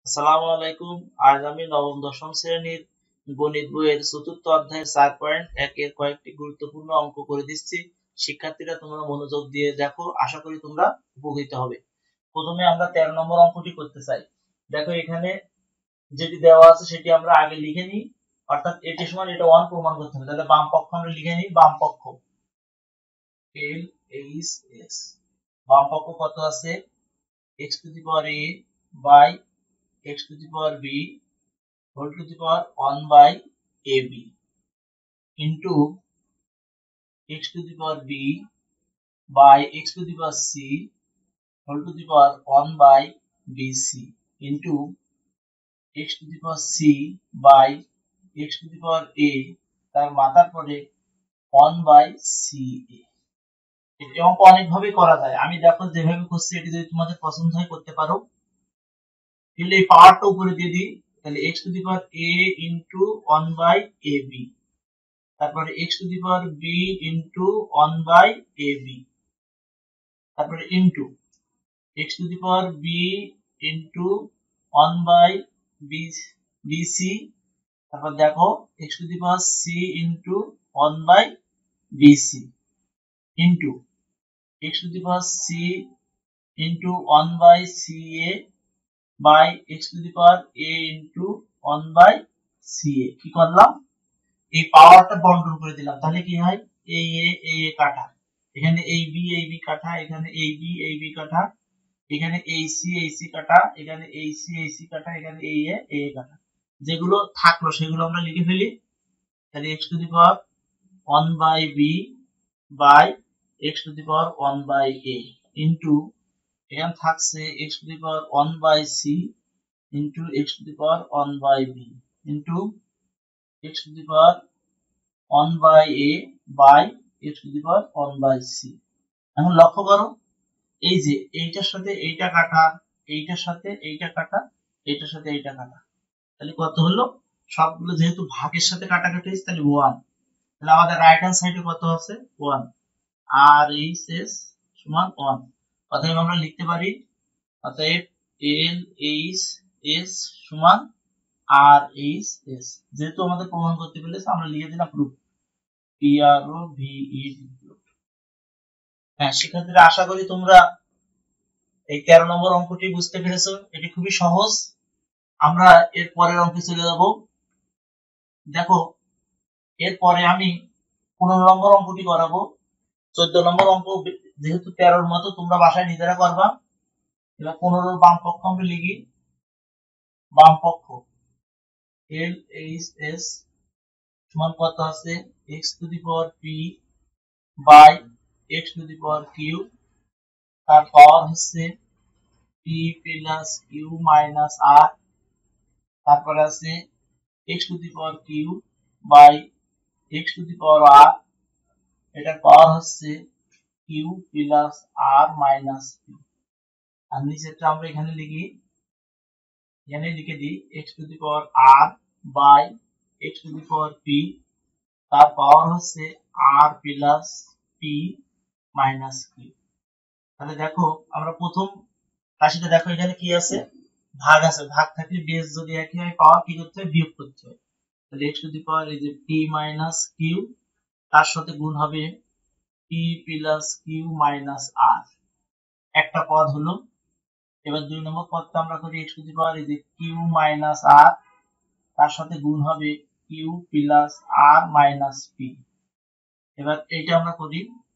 আসসালামু আলাইকুম। আজ আমি নবম দশম শ্রেণীর গণিত বইয়ের চতুর্থ অধ্যায়ের 4.1 এর কয়েকটি গুরুত্বপূর্ণ অঙ্ক করে দিচ্ছি। শিক্ষার্থীরা তোমরা মনোযোগ দিয়ে দেখো, আশা করি তোমরা উপকৃত হবে। প্রথমে আমরা 13 নম্বর অঙ্কটি করতে চাই। দেখো এখানে যেটি দেওয়া আছে সেটি আমরা আগে লিখে নিই, অর্থাৎ এটি সমান এটা 1 প্রমাণ করতে হবে। তাহলে বাম পক্ষ আমরা লিখে নিই, বাম পক্ষ এল এইচ এস। বাম পক্ষ কত আছে? x to the power a by x to the power b whole to the power 1 by ab into x to the power b by x to the power c whole to the power 1 by bc into x to the power c by x to the power a তার মাথার পরে 1 by ca। এই অঙ্ক অনেকভাবে করা যায়, আমি দেখো যেভাবে করছি এটি যদি তোমাদের পছন্দ হয় করতে পারো। তাহলে এই পাওয়ারটা উপরে দিয়ে দিই, তাহলে x to the power a into 1 by ab, তারপরে x to the power b into 1 by ab, তারপরে into x to the power b into 1 by bc, তারপর দেখো x to the power c into 1 by bc into x to the power c into 1 by ca by x to the power a into 1 by ca। কি করলাম? এই পাওয়ারটা বন্টন করে দিলাম, তাহলে কি হয়? এই এ কাটা, এখানে এই বি কাটা, এখানে এই বি কাটা, এখানে এই সি কাটা, এখানে এই সি কাটা, এখানে এই এ কাটা। যেগুলো থাকলো সেগুলো আমরা লিখে ফেলি। তাহলে x to the power 1 by B by x to the power 1 by a into এখানে থাকছে x to the power 1 by C into x to the power 1 by B into x to the power 1 by a by x to the power 1 by c। এখন লক্ষ্য করো, এই যে এইটার সাথে এইটা কাটা, এইটার সাথে এইটা কাটা, এইটার সাথে এইটা কাটা, তাহলে কত হলো? সবগুলো যেহেতু ভাগের সাথে কাটাকাটি হয়েছে তাহলে 1। তাহলে আমাদের রাইট হ্যান্ড সাইডে কত আছে? 1। আর এইচ এস সমান 1। অতএব আমরা লিখতে পারি, অতএব এল এইচ এস সমান আর এইচ এস। যেহেতু আমাদের প্রমাণ করতে পেরেছে আমরা লিখে দিলাম প্রুফ, PROVED। হ্যাঁ শিক্ষার্থীরা, আশা করি তোমরা এই 13 নম্বর অঙ্কটি বুঝতে পেরেছো। এটি খুবই সহজ। আমরা এর পরের অঙ্কে চলে যাব। দেখো এরপরে আমি 15 নম্বর অঙ্কটি করাবো। 14 নম্বর অঙ্ক যেহেতু 13-র মতো তোমরা বাসায় নিজেরা করবা। এবার 15-র বাম পক্ষ আমরা লিখি, বাম পক্ষ এল এইচ এস সমান কত আছে? x to the power p by x to the power q, তার পাওয়ার হচ্ছে p plus q minus r, তারপরে আছে x to the power q by x to the power r, এটার power হচ্ছে q plus r minus q। আর নিচেরটা আমরা এখানে লিখি, এখানে লিখে দিই x to the power r by x to the power p, তার পাওয়ার হচ্ছে r plus p minus q। তাহলে দেখো আমরা প্রথম রাশিটা দেখো, এখানে কি আছে? ভাগ আছে, ভাগ থাকলে বেস যদি একই হয় পাওয়ার কি করতে হয়? বিয়োগ করতে হয়। তাহলে x টু দি পাওয়ার এই যে p মাইনাস q, তার সাথে গুণ হবে p plus q minus r, একটা পদ হলো। এবার 2 নম্বর পদটা আমরা করি x টু দি পাওয়ার এই যে q মাইনাস r, তার সাথে গুণ হবে q plus r minus p। এবার এইটা আমরা করি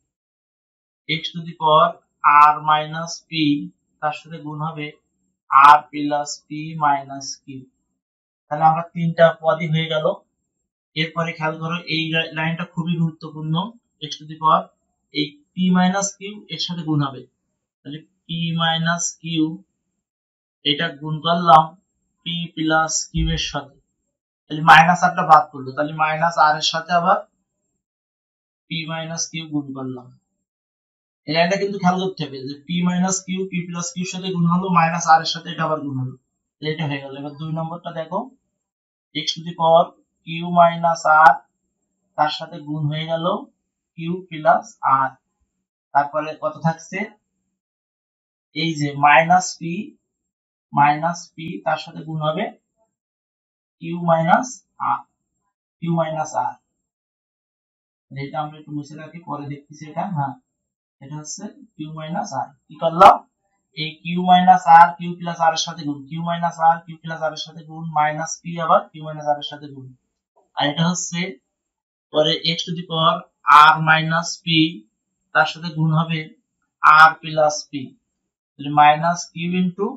x to the power r minus p, তার সাথে গুণ হবে r plus p minus q। তাহলে আমরা তিনটা পদই হয়ে গেল। এরপরে খেয়াল করো, এই লাইনটা খুবই গুরুত্বপূর্ণ। x টু দি পাওয়ার এই p মাইনাস q এর সাথে গুণ হবে, তাহলে p মাইনাস q, এটা গুণ করলাম p প্লাস q এর সাথে, তাহলে মাইনাস আরটা বাদ পড়লো, তাহলে মাইনাস r এর সাথে আবার p মাইনাস q গুণ করলাম। এই লাইনটা কিন্তু খেয়াল করতে হবে যে p minus q p plus q এর সাথে গুণ হলো, মাইনাস r এর সাথে এটা আবার গুণ হলো, এটা হয়ে গেল। এবার 2 নম্বরটা দেখো, x to the power q minus r, তার সাথে গুণ হয়ে গেল q প্লাস r, তারপরে কত থাকছে? এই যে মাইনাস p মাইনাস পি তার সাথে গুণ হবে Q minus R, Q minus R. এটা আমরা একটু মুছে রাখি, পরে দেখতেছি এটা। হ্যাঁ, এটা হচ্ছে কিউ মাইনাস আর। কি করলাম, এই Q minus R Q plus R এর সাথে গুণ, Q minus R Q plus R এর সাথে গুণ, মাইনাস পি আবার কিউ মাইনাস আর এর সাথে গুণ। আর এটা হচ্ছে পরে X to the power R minus P তার সাথে গুণ হবে R plus P, minus Q into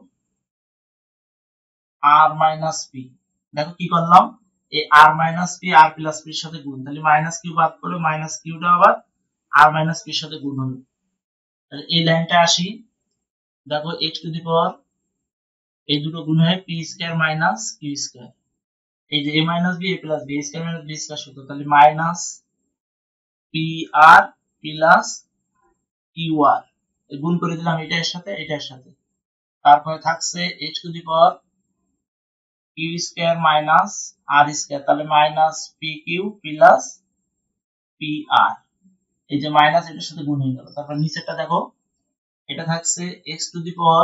R minus P. দেখো কি করলাম, এই R minus P R plus পির সাথে গুণ, তাহলে মাইনাস কিউ বাদ করলে মাইনাস কিউটা আবার আর মাইনাস পির সাথে গুণ হবে। তাহলে এই লাইনটা আসি, দেখো এক্স টু দি পাওয়ার এই দুটো গুণ হয় P square minus Q square, এই যে A minus B A plus B square minus B square সূত্র, তাহলে minus P R plus Q R গুণ করে দিলাম এটা এর সাথে এটা এর সাথে। তারপরে থাকছে X to the power Q square minus R square, তাহলে minus P Q plus P R, এই যে মাইনাস এটার সাথে গুণ হয়ে গেল। তারপর নিচেরটা দেখো, এটা থাকছে X to the power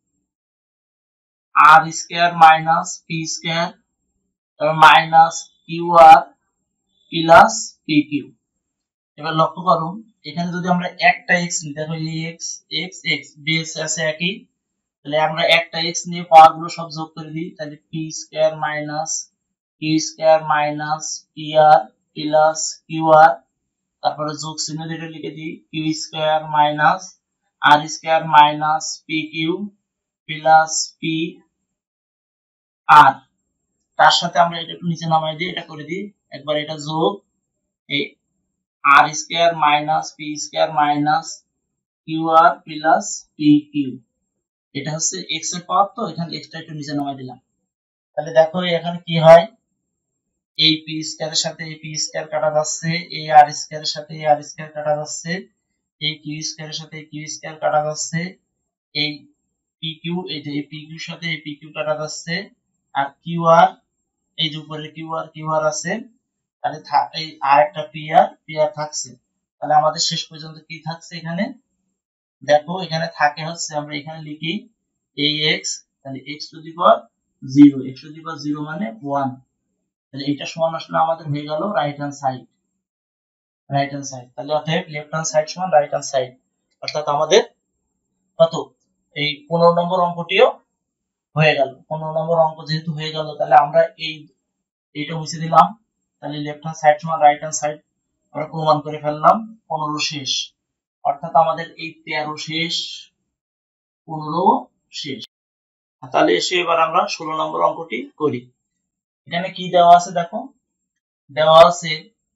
R square minus P square, তারপর minus Q R plus P Q. এবার লক্ষ্য করুন, এখানে যদি আমরা একটা এক্স নিই, দেখো এই এক্স এক্স এক্স বেস আছে একই, তাহলে আমরা একটা এক্স নিয়ে পাওয়ার গুলো সব যোগ করে দিই, তাহলে P square minus Q square minus P R plus Q R, তারপরে যোগ চিহ্ন দিয়ে লিখে দিই Q square minus R square minus P Q plus P R, তার সাথে আমরা এটা একটু নিচে নামাই দিই, এটা করে দিই একবার, এটা যোগ এই R square minus P square minus Q R plus P Q, এটা হচ্ছে এক্স এর পাওয়ার, তো এখানে এক্সটা একটু নিচে নামাই দিলাম। তাহলে দেখো এখানে কি হয়, এই পি স্কয়ারের সাথে এই পি স্কয়ার কাটা যাচ্ছে, এই আর স্কয়ারের সাথে এই আর স্কয়ার কাটা যাচ্ছে, এই কিউ স্কয়ারের সাথে এই কিউ স্কয়ার কাটা যাচ্ছে, এই পি কিউ এই যে এই পি কিউর সাথে এই পি কিউ কাটা যাচ্ছে, আর কিউ আর এই যে উপরে কিউ আর আছে, তাহলে এই আর একটা পি আর থাকছে। তাহলে আমাদের শেষ পর্যন্ত কি থাকছে এখানে, দেখো এখানে থাকে হচ্ছে, আমরা এখানে লিখি এই এক্স, তাহলে X to the power 0, X to the power 0 মানে 1, তাহলে এটা সমান আসলে আমাদের হয়ে গেল right hand side, right hand side. তাহলে অতএব লেফট হ্যান্ড সাইড সমান রাইট হ্যান্ড সাইড, অর্থাৎ আমাদের কত, এই 15 নম্বর অঙ্কটিও হয়ে গেল। 15 নম্বর অঙ্ক যেহেতু হয়ে গেল, তাহলে আমরা এইটা মুছে দিলাম, তাহলে লেফট হ্যান্ড সাইড সমান রাইট হ্যান্ড সাইড আমরা প্রমাণ করে ফেললাম। 15 শেষ, অর্থাৎ আমাদের এই 13 শেষ, 15 শেষ। তাহলে এসে এবার আমরা 16 নম্বর অঙ্কটি করি। এখানে কি দেওয়া আছে দেখো, দেওয়া আছে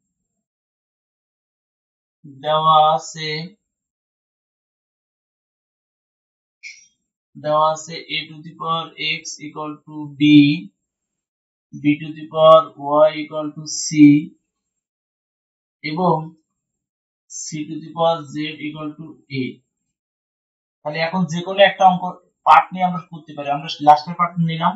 দেওয়া আছে দেওয়া আছে a to the power x equal to b, b to the power y equal to c এবং c to the power z equal to a। তাহলে এখন যে কোনো একটা অঙ্ক পার্ট নিয়ে আমরা করতে পারি, আমরা লাস্টের পার্ট নিলাম।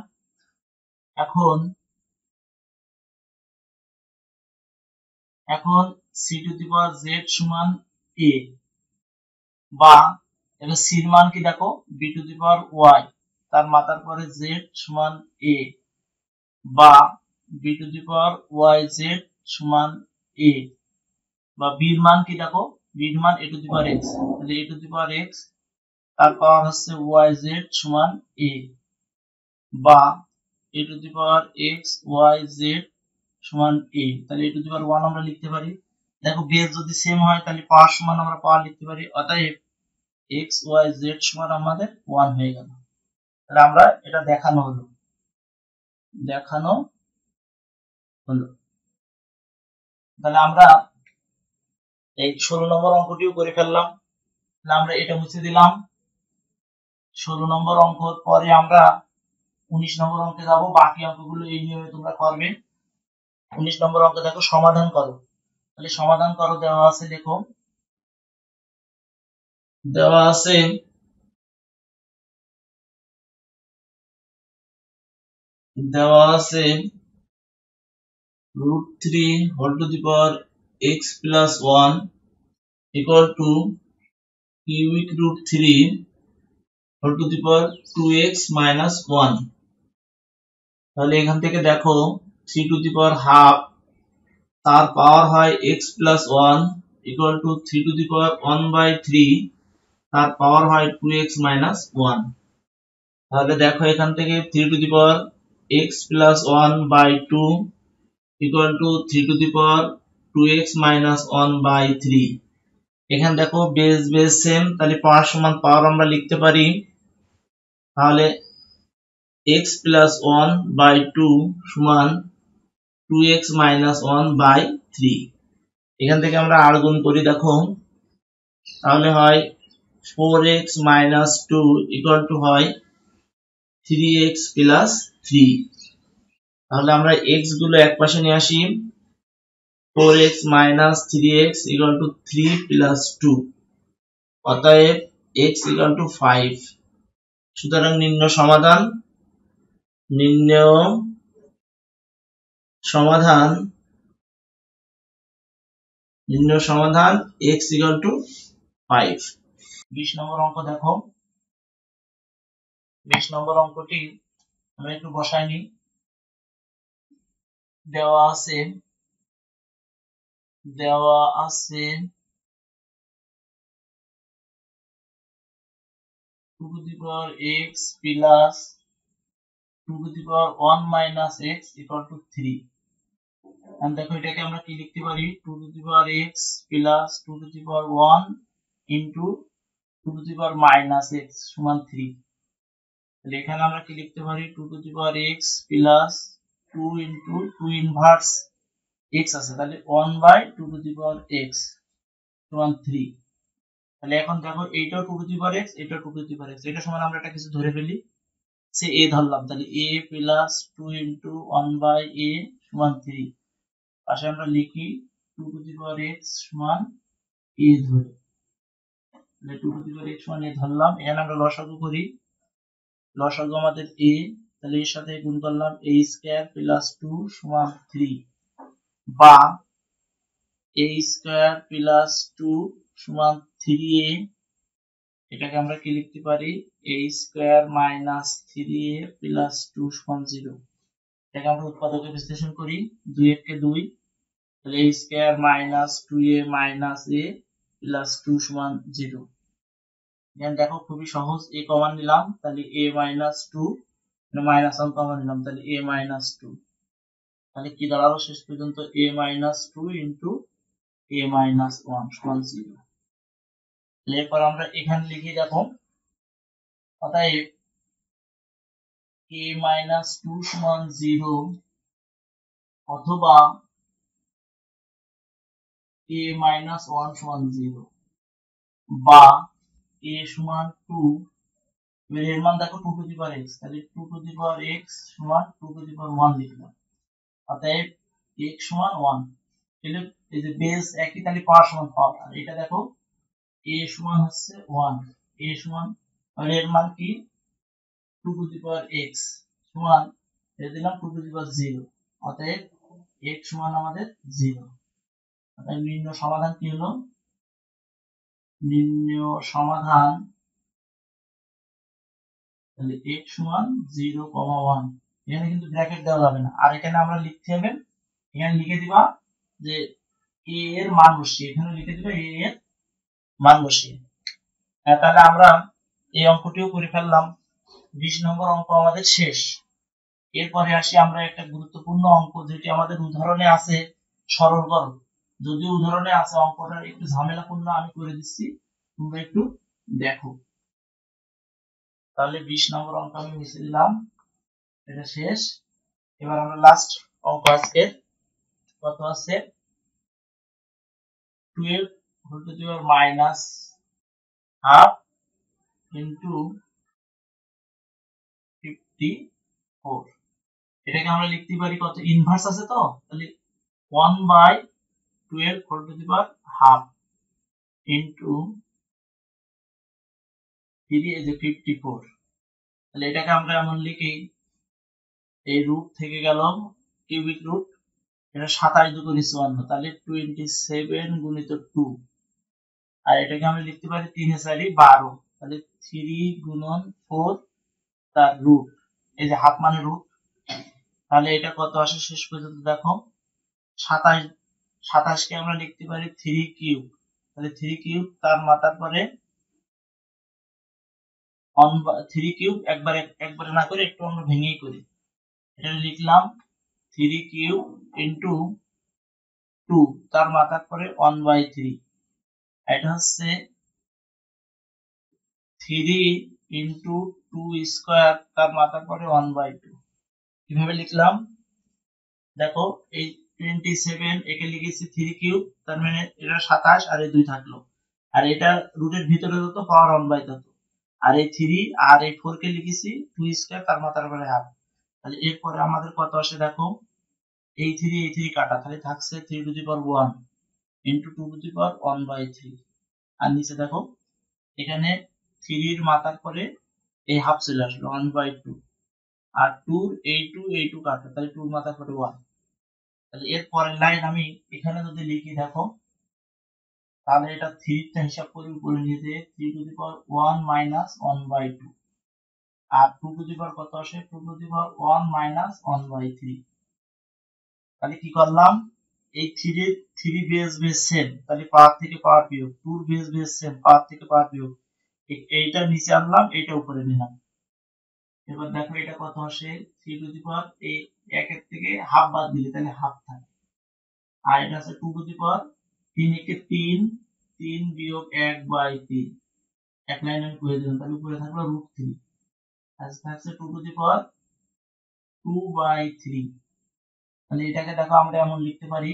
এখন c to the power z সমান a, বা এবার c এর মান কি দেখো b to the power y, তার মাথার পরে z সমান a, বা b to the power yz সমান a, বা b এর মান কি দেখো, b এর মান a to the power x, তাহলে a to the power x তার পাওয়ার হচ্ছে yz সমান a, বা a to the power x yz সমান a, তাহলে a to the power 1 আমরা লিখতে পারি। দেখো বেস যদি সেম হয় তাহলে পাওয়ার সমান আমরা পাওয়ার লিখতে পারি, অতএব x y z সমান আমাদের 1 হয়ে গেল। তাহলে আমরা এটা দেখানো হলো। তাহলে আমরা এই 16 নম্বর অঙ্কটিও করে ফেললাম। তাহলে আমরা এটা মুছে দিলাম। 16 নম্বর অঙ্ক পরে আমরা 19 নম্বর অঙ্কে যাব, বাকি অঙ্কগুলো এই নিয়মে তোমরা করবে। 19 নম্বর অঙ্ক দেখো, সমাধান করো। তাহলে সমাধান করো দেওয়া আছে, দেখো দেওয়া আছে √3 whole to the power x plus 1 equal to cubic √3 whole to the power 2x minus 1। তাহলে এখান থেকে দেখো 3 টু দি পাওয়ার হাফ তার পাওয়ার হয় x plus 1 equal to 3 to the power 1/3 তার পাওয়ার হয় 2x মাইনাস 1। তাহলে দেখো এখান থেকে 3 to the power x plus 1/2 equal to 3 to the power 2x minus 1/3। এখানে দেখো বেস বেস সেম, তাহলে পাওয়ার সমান পাওয়ার আমরা লিখতে পারি। তাহলে x প্লাস 1/2 সমান 2x মাইনাস 1/3। এখান থেকে আমরা আর গুণ করি দেখো, তাহলে হয় 4x মাইনাস 2 ইকুয়াল টু হয় 3x প্লাস 3। তাহলে আমরা x গুলো এক পাশে নিয়ে আসি, 4x minus 3x equal to 3 plus 2, অতএব x ইকুয়াল টু 5। সুতরাং নির্ণয় সমাধান x ইকুয়াল টু 5। 20 নম্বর অঙ্ক দেখো, 20 নম্বর অঙ্কটি আমরা একটু বসাই নিই। দেওয়া আছে 2 to the power x plus 2 to the power 1 minus x equal to 3। and দেখো এটাকে আমরা কি লিখতে পারি, 2 to the power x plus 2 to the power 1 into 2 to the power minus x সমান 3। তাহলে এখানে আমরা কি লিখতে পারি, 2 to the power x plus 2 into 2 inverse x আছে, তাহলে 1/2 to the power x সমান 3। তাহলে এখন দেখো এইটাও 2 to the power x, এটাও 2 to the power x, এটা সমান আমরা একটা কিছু ধরে ফেলি, সে a ধরলাম। তাহলে a প্লাস 2 into 1/a সমান 3। পাশে আমরা লিখি 2 to the power x সমান a ধরে, তাহলে 2 to the power x সমান a ধরলাম। এখানে আমরা লসাগু করি, লসাগু আমাদের a, তাহলে এর সাথে গুণ করলাম a স্কয়ার প্লাস 2 সমান 3, বা a স্কয়ার প্লাস 2 সমান 3a। এটাকে আমরা কি লিখতে পারি, a square minus 3a plus 2 সমান 0। এটাকে আমরা উৎপাদকে বিশ্লেষণ করি, 2 একে 2, তাহলে a square minus 2a minus a plus 2 সমান 0। এখানে দেখো খুবই সহজ, a কমন নিলাম, তাহলে a মাইনাস 2, মানে মাইনাস 1 কমন নিলাম, তাহলে a মাইনাস 2। তাহলে কি দাঁড়ালো শেষ পর্যন্ত, a minus 2 into a minus 1 সমান 0। এরপর আমরা এখানে লিখি দেখো, অতএব a মাইনাস 2 সমান 0 অথবা a মাইনাস 1 সমান 0, বা a সমান 2, এর মান দেখো 2 টু দি পাওয়ার x, তাহলে 2 টু দি পাওয়ার x সমান 2 টু দি পাওয়ার 1 লিখলাম। অতএব x সমান 1, তাহলে এই যে বেস একই, তাহলে পাওয়ার সমান পাওয়ার। আর এটা দেখো a সমান হচ্ছে 1, a সমান, আর এর মান কি 2 টু দি পাওয়ার x সমান, এর দিলাম 2 টু দি পাওয়ার 0, অতএব x সমান আমাদের 0। অতএব নির্ণয় সমাধান কি হলো, নির্ণয় সমাধান, তাহলে x সমান 0, 1। এখানে কিন্তু ব্র্যাকেট দেওয়া যাবে না, আর এখানে আমরা লিখতে হবে, এখানে লিখে দিবা যে a এর মান বসিয়ে, এখানে লিখে দিবা a এর মান বসিয়ে। তাহলে আমরা এই অঙ্কটিও করে ফেললাম। 20 নম্বর অঙ্ক আমাদের শেষ। এরপরে আসি আমরা একটা গুরুত্বপূর্ণ অঙ্ক, যেটি আমাদের উদাহরণে আছে, সরল করো। যদিও উদাহরণে আছে, অঙ্কটা একটু ঝামেলাপূর্ণ, আমি করে দিচ্ছি, তোমরা একটু দেখো। তাহলে 20 নম্বর অঙ্ক আমি মুছে দিলাম, এটা শেষ। এবার আমরা লাস্ট অঙ্ক আজকে কত আছে, 12 whole to the power minus half into 54। এটাকে আমরা লিখতে পারি কত, ইনভার্স আছে তো, তাহলে 1/12 whole to the power half into 3 is 54। তাহলে এটাকে আমরা এমন লিখি, এই রুট থেকে গেল কিউবিক রুট, এটা 27 2 54, তাহলে 27 গুণিত 2, আর এটাকে আমরা লিখতে পারি 3 এ 4 12, তাহলে 3 গুণন 4 তার রুট, এই যে হাফ মানে রুট, তাহলে এটা কত আসে শেষ পর্যন্ত দেখো 27। 27 কে আমরা লিখতে পারি 3 কিউব, তাহলে 3 কিউব তার মাথার পরে 3 কিউব একবারে না করে একটু আমরা ভেঙেই করি, এটা লিখলাম 3 কিউব ইন্টু 2 তার মাথার পরে 1/3, এটা হচ্ছে 3 ইন্টু 2 স্কোয়ার তার মাথার পরে 1/2। কিভাবে লিখলাম দেখো, এই 27 একে লিখেছি 3 কিউব, তার মানে এটা 27 আর এই 2 থাকলো, আর এটা রুটের ভিতরে যত পাওয়ার 1/2, আর এই 3 আর এই 4 কে লিখেছি 2 স্কয়ার তার মাথার উপরে হাফ। তাহলে এরপরে আমাদের কত আসে দেখো, এই 3 কাটা, তাহলে থাকছে 3 to the power 1 into 2 to the power 1/3, আর নিচে দেখো এখানে 3 এর মাথার পরে এই হাফ চলে আসলো 1/2, আর 2 এই 2 কাটা, তাহলে 2 এর মাথার পরে 1। তাহলে এর পরের লাইন আমি এখানে যদি লিখি দেখো, তাহলে এটা 3 টা হিসাব করে উপরে নিয়ে যেয়ে 3 টু দি পাওয়ার 1 মাইনাস 1/2, আর 2 টু দি পাওয়ার কত আসে 2 টু দি পাওয়ার 1 মাইনাস 1/3। তাহলে কি করলাম, এই 3 বেস সেম, তাহলে পাওয়ার থেকে পাওয়ার বিয়োগ, 2 বেস সেম, পাওয়ার থেকে পাওয়ার বিয়োগ, এইটা নিচে আনলাম, এইটা উপরে নিলাম। এবার দেখো এটা কত আসে 3 টু দি পাওয়ার এই একের থেকে হাফ বাদ দিলে তাহলে হাফ থাকে, আর এটা আছে 2 টু দি পাওয়ার 3 একে 3, 3 বিয়োগ 1/3, এক লাইন আমি করে দিলাম, তাহলে উপরে থাকলো √3, আর থাকছে 2 টু দি পাওয়ার 2/3। তাহলে এটাকে দেখো আমরা এমন লিখতে পারি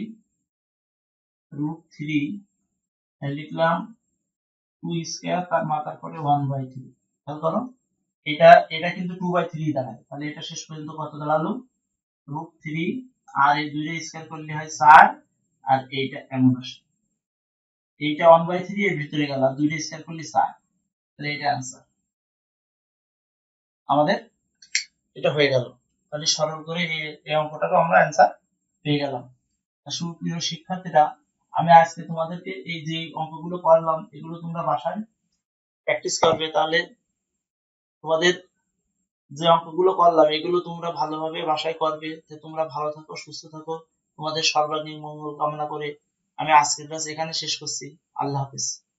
√3, লিখলাম 2 স্কয়ার তার মাথার পরে 1/3। খেয়াল করো এটা এটা কিন্তু 2/3 দাঁড়ায়, তাহলে এটা শেষ পর্যন্ত কত দাঁড়ালো √3, আর এই দুইটা স্কয়ার করলে হয় 4, আর এইটা এমন আসে, এইটা 1/3 এর ভিতরে গেল, আর দুইটা স্কয়ার করলে 4, তাহলে এটা आंसर আমাদের এটা হয়ে গেল। তাহলে সরল করে এই অঙ্কটারও আমরা आंसर পেয়ে গেলাম। সুপ্রিয় শিক্ষার্থীরা, আমি আজকে তোমাদেরকে এই যে অঙ্কগুলো করলাম এগুলো তোমরা বাসায় প্র্যাকটিস করবে, তাহলে তোমাদের যে অঙ্কগুলো করলাম এগুলো তোমরা ভালোভাবে বাসায় করবে। যে তোমরা ভালো থাকো, সুস্থ থাকো, তোমাদের সর্বাঙ্গীন মঙ্গল কামনা করে আমি আজকের ক্লাস এখানে শেষ করছি। আল্লাহ হাফেজ।